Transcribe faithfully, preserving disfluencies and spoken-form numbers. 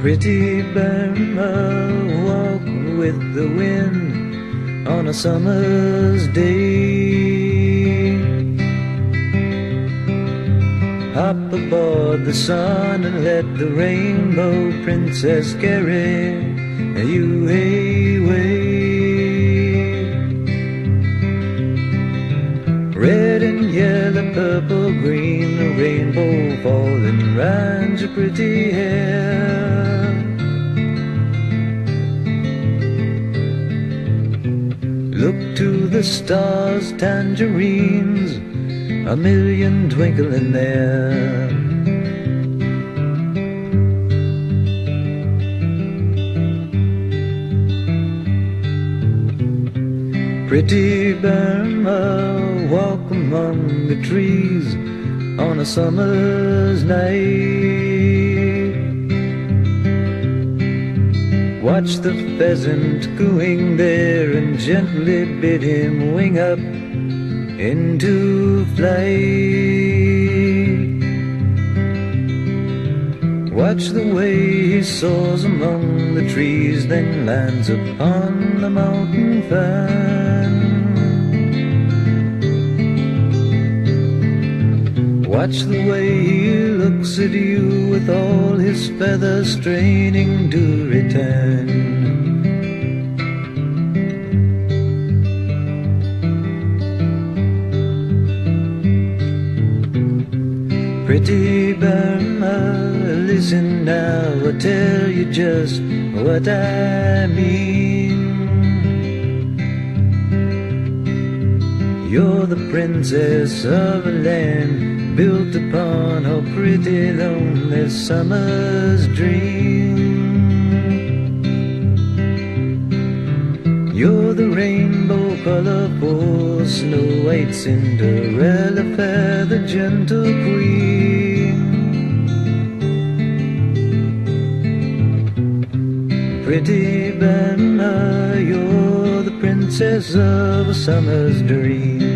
Pretty Burma, walk with the wind on a summer's day. Hop aboard the sun and let the rainbow princess carry you away. Red and yellow, purple, green, the rainbow falling round your pretty hair. Look to the stars, tangerines, a million twinkling there. Pretty Burma, walk among the trees on a summer's night. Watch the pheasant cooing there and gently bid him wing up into flight. Watch the way he soars among the trees, then lands upon the mountain fern. Watch the way he looks at you with all his feathers straining to return. Pretty Burma, listen now, I'll tell you just what I mean. You're the princess of a land built upon a pretty lonely summer's dream. You're the rainbow colorful, Snow White Cinderella, fair the gentle queen. Pretty Burma, you're the princess of a summer's dream.